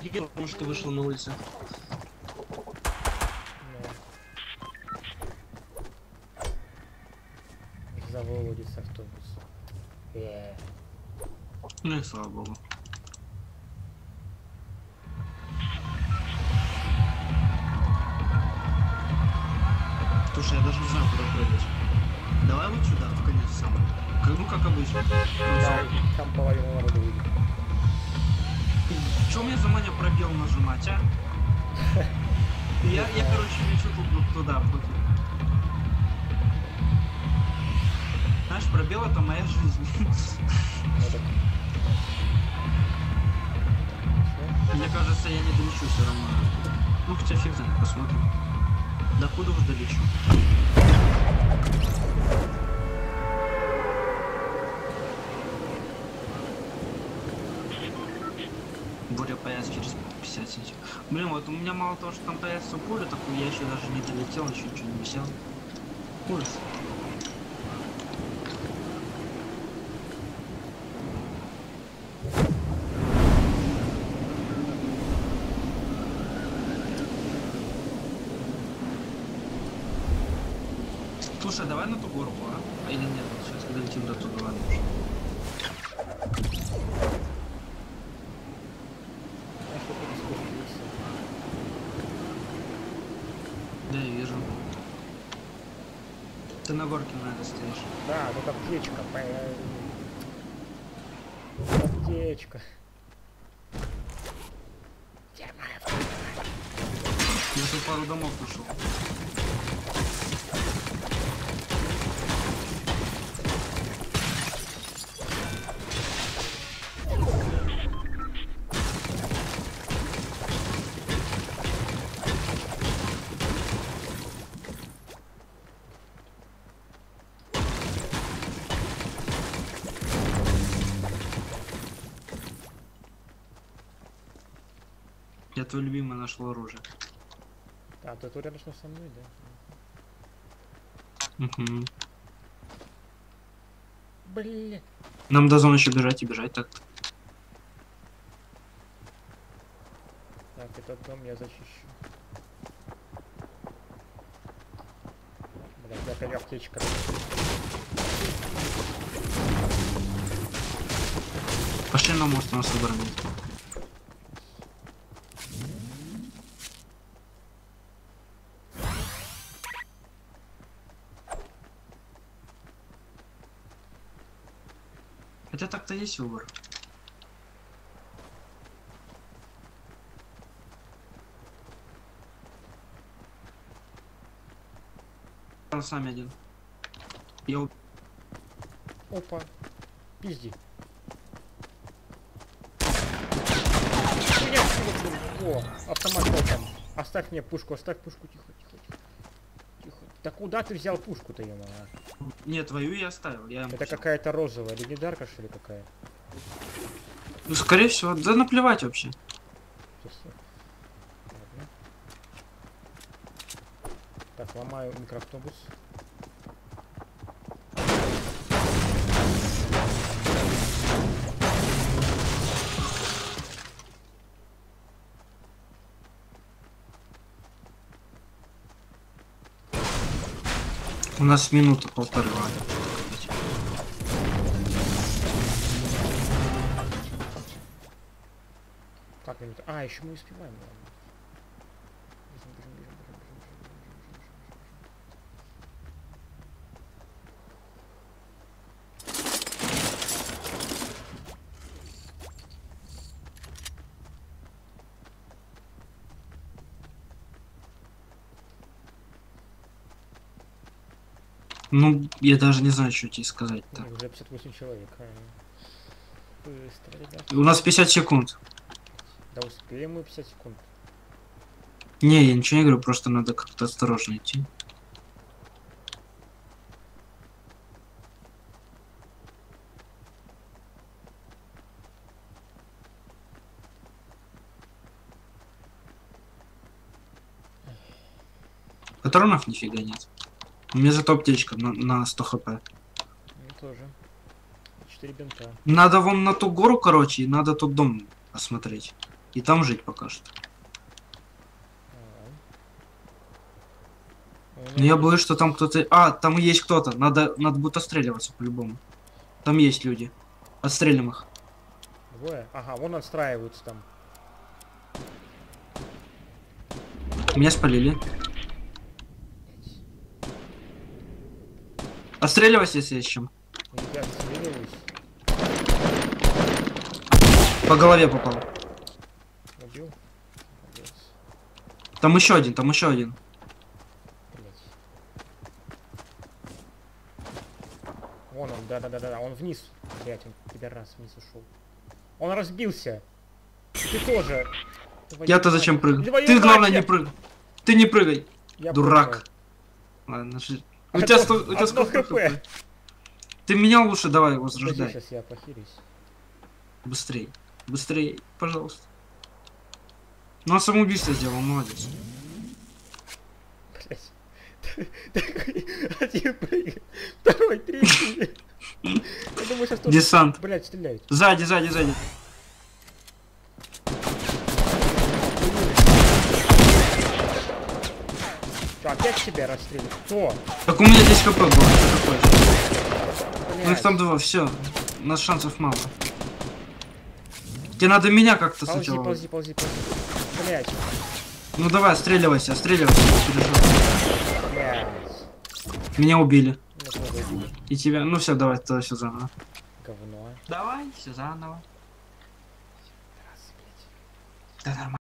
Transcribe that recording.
видел, потому что вышел на улицу. Заводится автобус. Ну и слава богу. Слушай, я даже не знаю, куда прыгать. Давай вот сюда, в конец сам. Ну как обычно. Да, там половина народу выйдет. Чё мне за маня пробел нажимать, а? Я короче, лечу тут туда, пофиг. Знаешь, пробел это моя жизнь. Мне кажется, я не долечу все равно. Ну хотя фиг знает, посмотрим. До куда уж долечу. Буря появится через 50 сантиметров. Блин, вот у меня мало того, что там появится пуля, так я еще даже не долетел, еще ничего не висел. Ужас. Слушай, давай на ту горку, а? Или нет? Сейчас долетим до туда, ладно уже. Да, я вижу. Ты на горке, наверное, стоишь. Да, тут аптечка. Аптечка. Я тут пару домов нашел. Я твой любимый нашел оружие. А, ты тут рядом со мной, да? Угу. Блин. Нам до зоны еще бежать и бежать так-то. Так, этот дом я защищу. Блин, опять аптечка. Пошли на мост, нас оборонить. Хотя так-то есть выбор. Он сам один. Я... Опа. Пизди. О, автомат там. Оставь мне пушку, оставь пушку, тихо, тихо, тихо. Тихо. Да куда ты взял пушку-то, ё-моё? Нет, твою я оставил. Это какая-то розовая, легендарка, что ли, какая? Ну, скорее всего, да наплевать вообще. Ладно. Так, ломаю микроавтобус. У нас минута полторы, ладно. Как минута? А, еще мы успеваем, ладно. Бежим, бежим, бежим, бежим, бежим, Ну, я даже не знаю, что тебе сказать-то. уже 58 человек. Быстро, ребят. У нас 50 секунд. Да успеем мы 50 секунд. Не, я ничего не говорю, просто надо как-то осторожно идти. Патронов нифига нет. У меня зато аптечка на 100 хп. Ну тоже. 4 бинта. Надо вон на ту гору, короче, и надо тот дом осмотреть. И там жить пока что. Но я боюсь, что там кто-то... А, там есть кто-то. Надо будет отстреливаться по-любому. Там есть люди. Отстрелим их. Двое? Ага, вон отстраиваются там. Меня спалили. Отстреливайся, если есть чем. Я отстреливаюсь. По голове попал. Убил. Молодец. Там еще один, там еще один. Блять. Вон он, да, он вниз. Блять, он пидорас вниз ушел. Он разбился. Ты тоже. Я-то зачем прыгаю? Твою Ты, мать, главное, я- не прыгай. Ты не прыгай. Я Дурак. понял. Ладно, у Одно- тебя, у тебя одно сколько хп. хп? Ты меня лучше давай Подожди, возрождай. сейчас я похилюсь. Быстрей. Быстрей, пожалуйста. Ну, а самоубийство сделал, молодец. Блять. Такой один прыгает, второй, третий. Я думаю, сейчас тоже... Десант. Блять, стреляют. Сзади, сзади, сзади. Что, опять тебя расстреливают? Кто? Так у меня здесь хп было. Что ты хочешь? Ну их Блять. там два, все. У нас шансов мало. Тебе надо меня как-то Ползи, сначала. ползи, ползи, ползи. Блять. Ну давай, отстреливайся, отстреливайся. Не переживай. Блять. Меня убили. Ну, кого убили? И тебя. Ну все, давай, тогда все заново. Говно. Давай, все заново. Раз, блять. Да нормально.